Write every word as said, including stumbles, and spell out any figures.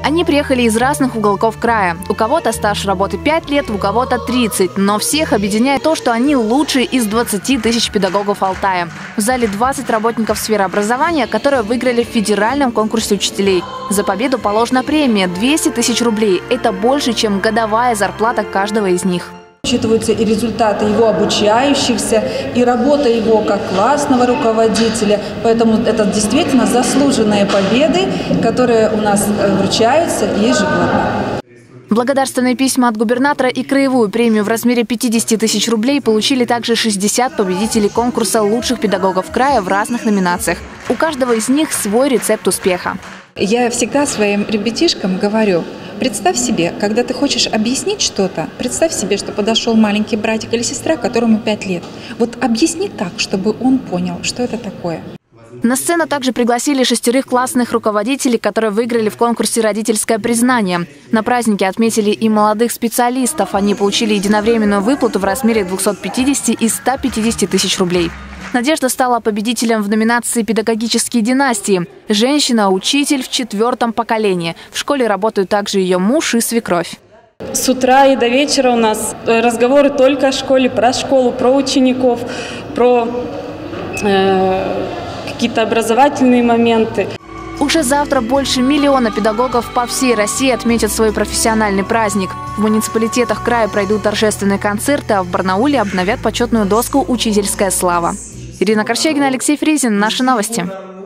Они приехали из разных уголков края. У кого-то стаж работы пять лет, у кого-то тридцать. Но всех объединяет то, что они лучшие из двадцати тысяч педагогов Алтая. В зале двадцать работников сферы образования, которые выиграли в федеральном конкурсе учителей. За победу положена премия – двести тысяч рублей. Это больше, чем годовая зарплата каждого из них. Учитываются и результаты его обучающихся, и работа его как классного руководителя. Поэтому это действительно заслуженные победы, которые у нас вручаются ежегодно. Благодарственные письма от губернатора и краевую премию в размере пятидесяти тысяч рублей получили также шестьдесят победителей конкурса лучших педагогов края в разных номинациях. У каждого из них свой рецепт успеха. Я всегда своим ребятишкам говорю: представь себе, когда ты хочешь объяснить что-то, представь себе, что подошел маленький братик или сестра, которому пять лет. Вот объясни так, чтобы он понял, что это такое. На сцену также пригласили шестерых классных руководителей, которые выиграли в конкурсе «Родительское признание». На празднике отметили и молодых специалистов. Они получили единовременную выплату в размере двухсот пятидесяти и ста пятидесяти тысяч рублей. Надежда стала победителем в номинации «Педагогические династии». Женщина-учитель в четвертом поколении. В школе работают также ее муж и свекровь. С утра и до вечера у нас разговоры только о школе, про школу, про учеников, про э, какие-то образовательные моменты. Уже завтра больше миллиона педагогов по всей России отметят свой профессиональный праздник. В муниципалитетах края пройдут торжественные концерты, а в Барнауле обновят почетную доску «Учительская слава». Ирина Корчагина, Алексей Фризин. Наши новости.